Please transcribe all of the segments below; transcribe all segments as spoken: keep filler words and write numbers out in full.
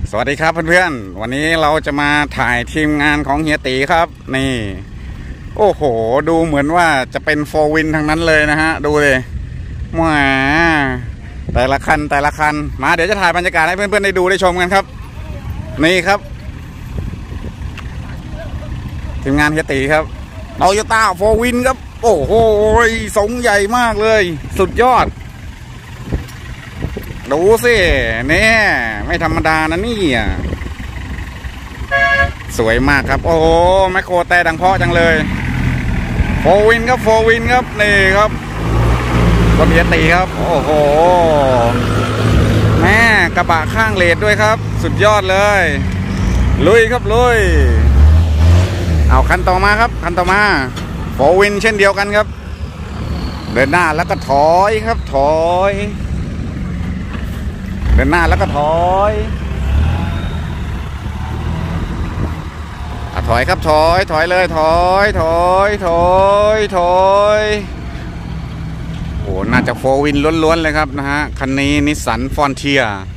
สวัสดีครับเพื่อนๆวันนี้เราจะมาถ่ายทีมงานของเฮียตีครับนี่โอ้โหดูเหมือนว่าจะเป็นโฟร์วินทั้งนั้นเลยนะฮะดูเลยแหมแต่ละคันแต่ละคันมาเดี๋ยวจะถ่ายบรรยากาศให้เพื่อนๆได้ดูได้ชมกันครับนี่ครับทีมงานเฮียตีครับโตโยต้าโฟร์วินครับโอ้โหสงใหญ่มากเลยสุดยอดดูสิเนี่ยไม่ธรรมดานะนี่สวยมากครับโอ้โหแมคโครแต่ดังเพาะจังเลยโฟร์วินครับโฟร์วินครับนี่ครับรถเฮียตีครับโอ้โหแม่กระบะข้างเลดด้วยครับสุดยอดเลยลุยครับลุยเอาคันต่อมาครับคันต่อมาโฟร์วินเช่นเดียวกันครับเดินหน้าแล้วก็ถอยครับถอยเดินหน้าแล้วก็ถอยถอยครับถอยถอยเลยถอยถอยถอยถอยโอ้น่าจะโฟร์วินล้วนๆเลยครับนะฮะคันนี้นิสสันฟอนเทีย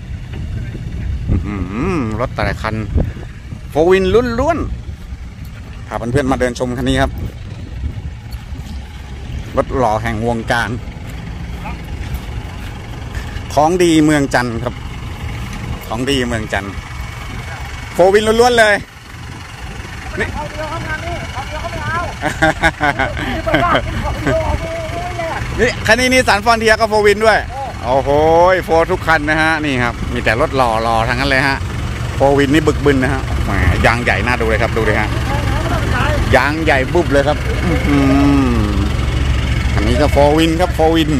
รถแต่ละคันโฟร์วินล้วนๆพาเพื่อนๆมาเดินชมคันนี้ครับรถหล่อแห่งวงการของดีเมืองจันทร์ครับของดีเมืองจันทร์โฟร์วินล้วนๆเลยนี่นี่คันนี้นี่สันฟอนเทียก็โฟร์วินด้วยโอ้โหโฟร์ทุกคันนะฮะนี่ครับมีแต่รถหล่อๆทั้งนั้นเลยฮะโฟร์วินนี่บึกบึนนะฮะแหมยางใหญ่น่าดูเลยครับดูเลยฮะยางใหญ่ปุ๊บเลยครับอืมอันนี้ก็โฟร์วินครับโฟร์วิน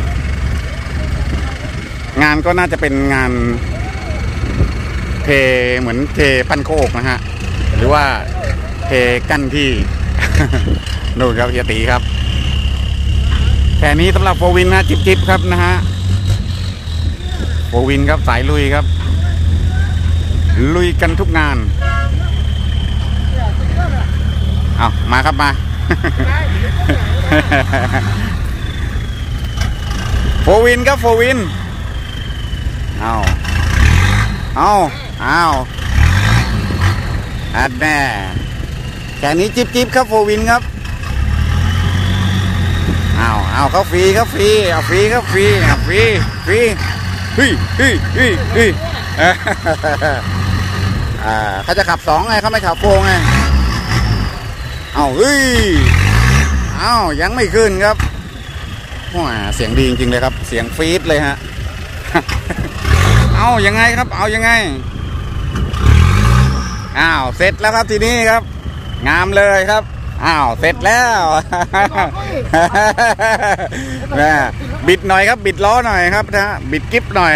งานก็น่าจะเป็นงานเทเหมือนเทพันโคกนะฮะหรือว่าเทกั้นที่ นู่นครับเฮียตีครับแค่นี้สำหรับโฟวินนะจิบๆครับนะฮะโฟวินครับสายลุยครับลุยกันทุกงานเอามาครับมา โฟวินครับโฟวินเอาเอาเอาอัดแน่แค่นี้จิ๊บจิ๊บครับโฟวินครับเอาเอาเขาฟรีครับฟรีเอาฟรีครับฟรีเอาฟรีฟรีเฮ้ยเฮ้ยเฮ้ยเฮ้ยอ่าเขาจะขับสองไงเขาไม่ขับโฟไงเอาเฮ้ยเอายังไม่ขึ้นครับว้าเสียงดีจริงๆเลยครับเสียงฟีดเลยฮะเอายังไงครับเอายังไงอ้าวเสร็จแล้วครับทีนี้ครับงามเลยครับอ้าวเสร็จแล้วนะบิดหน่อยครับบิดล้อหน่อยครับนะบิดกิ๊บหน่อย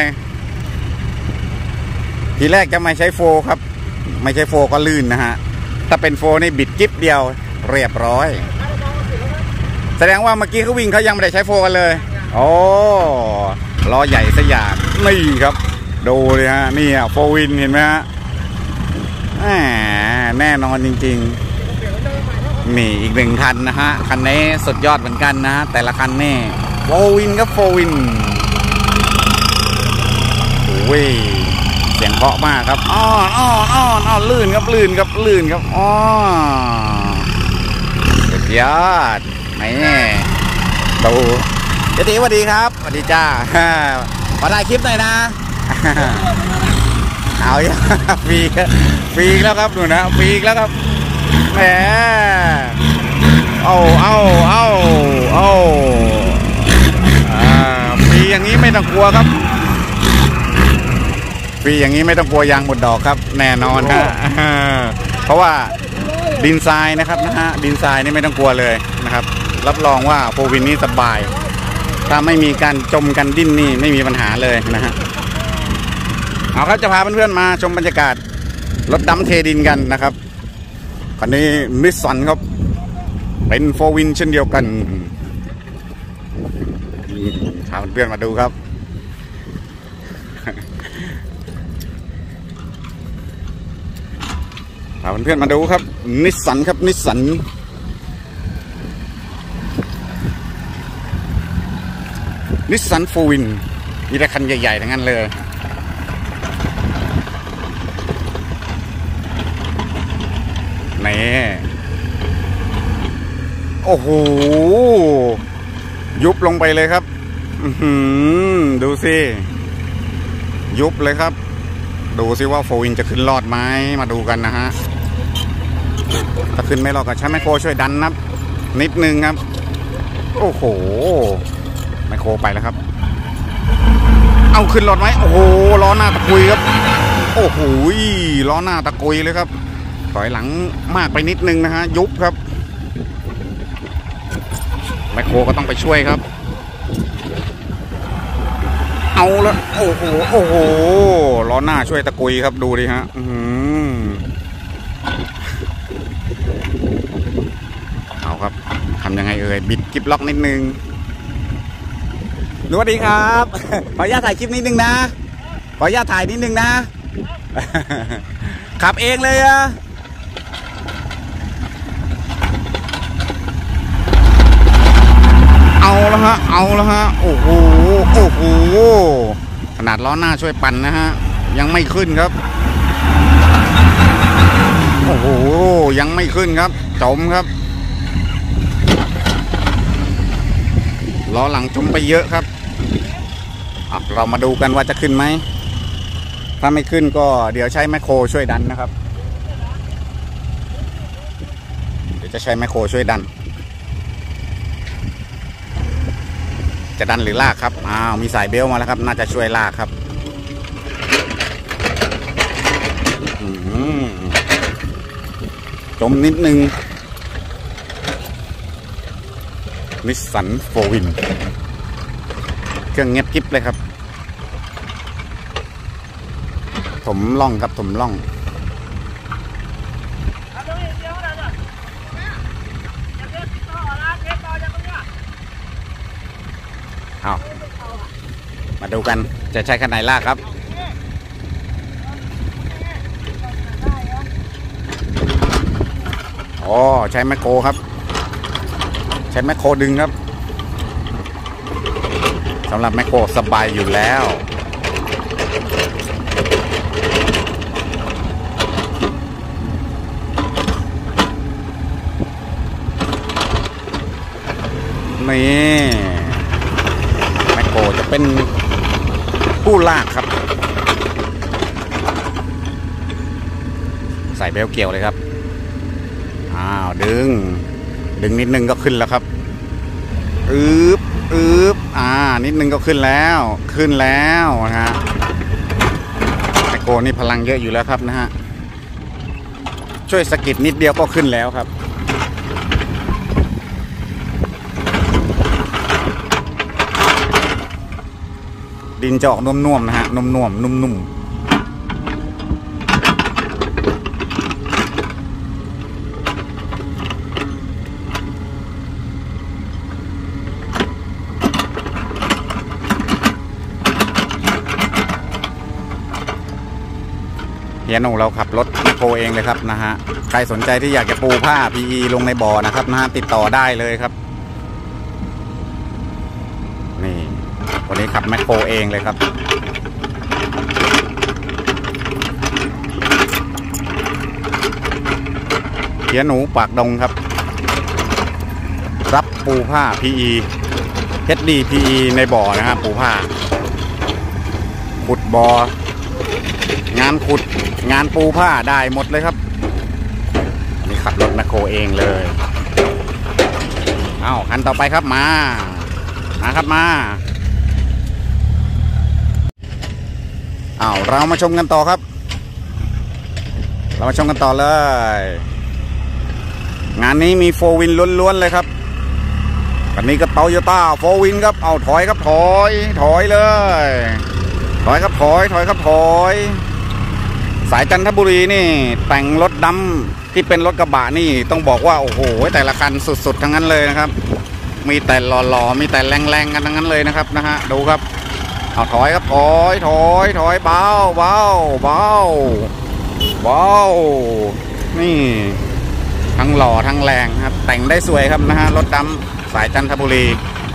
ทีแรกจะไม่ใช้โฟครับไม่ใช้โฟก็ลื่นนะฮะถ้าเป็นโฟนี่บิดกิ๊บเดียวเรียบร้อยแสดงว่าเมื่อกี้เขาวิ่งเขายังไม่ได้ใช้โฟกันเลยโอ้ล้อใหญ่สยามนี่ครับดูเลยฮะนี่อ่ะโฟวินเห็นไหมฮะแน่นอนจริงๆนี่อีกหนึ่งคันนะฮะคันนี้สุดยอดเหมือนกันนะแต่ละคันนี่โฟวินครับโฟวินโอ้ยเสียงเพราะมากครับอ้อนอ้อนอ้อนอ้อนลื่นครับลื่นครับลื่นครับอ้อสุดยอดนี่ดูเจตีสวัสดีครับสวัสดีจ้ามาถ่ายคลิปหน่อยนะเอาฟรีฟรีแล้วครับหนูนะฟรีแล้วครับแหมเอาเอาเอาเอาฟรีอย่างนี้ไม่ต้องกลัวครับฟรีอย่างนี้ไม่ต้องกลัวยางหมดดอกครับแน่นอนฮะเพราะว่าดินทรายนะครับนะฮะดินทรายนี่ไม่ต้องกลัวเลยนะครับรับรองว่าโฟวินนี่สบายถ้าไม่มีการจมกันดิ้นนี่ไม่มีปัญหาเลยนะฮะเอาครับจะพาเพื่อนๆมาชมบรรยากาศรถดำเทดินกันนะครับคันนี้นิสสันครับเป็นโฟร์วินเช่นเดียวกันพาเพื่อนๆมาดูครับพาเพื่อนๆมาดูครับนิสสันครับนิสสันนิสสันโฟร์วินมีแต่คันใหญ่ๆทั้งนั้นเลยนี่โอ้โหยุบลงไปเลยครับดูสิยุบเลยครับดูสิว่าโฟวินจะขึ้นรอดไหมมาดูกันนะฮะถ้าขึ้นไม่รอดก็ใช้ไมโครช่วยดันนับนิดนึงครับโอ้โหไมโครไปแล้วครับเอาขึ้นรอดไหมโอ้โหล้อหน้าตะกุยครับโอ้โหล้อหน้าตะกุยเลยครับถอยหลังมากไปนิดนึงนะฮะยุบครับไมโครก็ต้องไปช่วยครับเอาแล้วโอ้โหโอ้โหล้อหน้าช่วยตะกุยครับดูดิฮะเอาครับทำยังไงเอ่ยบิดกิ๊บล็อกนิดนึงสวัสดีครับขออนุญาตถ่ายคลิปนิดนึงนะขออนุญาตถ่ายนิดนึงนะขับเองเลยอะเอาแล้วฮะเอาแล้วฮะโอ้โหโอ้โหขนาดล้อหน้าช่วยปั่นนะฮะยังไม่ขึ้นครับโอ้โหยังไม่ขึ้นครับจมครับล้อหลังจมไปเยอะครับเรามาดูกันว่าจะขึ้นไหมถ้าไม่ขึ้นก็เดี๋ยวใช้แมคโครช่วยดันนะครับเดี๋ยวจะใช้แมคโครช่วยดันจะดันหรือลากครับอ้าวมีสายเบลมาแล้วครับน่าจะช่วยลากครับจมนิดนึงนิสสันโฟวินเครื่องเงียบกิ๊บเลยครับถมล่องครับถมล่องเอามาดูกันจะใช้คันไหนลากครับอ๋อใช้แมคโครครับใช้แมคโครดึงครับสำหรับแมคโครสบายอยู่แล้วนี่แมคโครจะเป็นผู้ลากครับใส่เบลเกี่ยวเลยครับอ้าวดึงดึงนิดนึงก็ขึ้นแล้วครับอึบอึบอ่านิดนึงก็ขึ้นแล้วขึ้นแล้วนะฮะแมคโครนี่พลังเยอะอยู่แล้วครับนะฮะช่วยสะกิดนิดเดียวก็ขึ้นแล้วครับดินจะออกนุ่มๆนะฮะนุ่มๆนุ่มๆเฮียหนูเราขับรถแมคโครเองเลยครับนะฮะใครสนใจที่อยากจะปูผ้า พี อี ลงในบ่อนะครับนะฮะติดต่อได้เลยครับนี่วันนี้ขับแมคโครเองเลยครับเฮียหนูปากดงครับรับปูผ้า พี อี เอช ดี พี อี ในบ่อนะครับปูผ้าขุดบ่องานขุดงานปูผ้าได้หมดเลยครับอันนี้ขับรถแมคโครเองเลยเอาคันต่อไปครับมามาครับมาเอาเรามาชมกันต่อครับเรามาชมกันต่อเลยงานนี้มีโฟวินล้วนๆเลยครับอันนี้ก็โตโยต้าโฟวินครับเอาถอยครับถอยถอยเลยถอยครับถอยถอยครับถอยสายจันทบุรีนี่แต่งรถดำที่เป็นรถกระบะนี่ต้องบอกว่าโอ้โหแต่ละคันสุดๆทั้งนั้นเลยนะครับมีแต่หล่อๆมีแต่แรงๆกันทั้งนั้นเลยนะครับนะฮะดูครับเอาถอยครับถอยถอยถอยเบาเบาเบาเบานี่ทั้งหล่อทั้งแรงครับแต่งได้สวยครับนะฮะรถดำสายจันทบุรี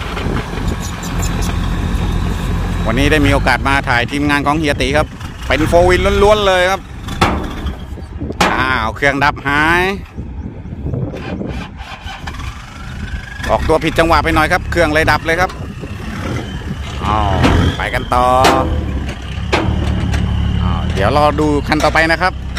วันนี้ได้มีโอกาสมาถ่ายทีมงานของเฮียตีครับเป็นโฟวินล้วนๆเลยครับอ้าวเครื่องดับหายออกตัวผิดจังหวะไปหน่อยครับเครื่องเลยดับเลยครับอ๋อไปกันต่ออ๋อเดี๋ยวรอดูคันต่อไปนะครับ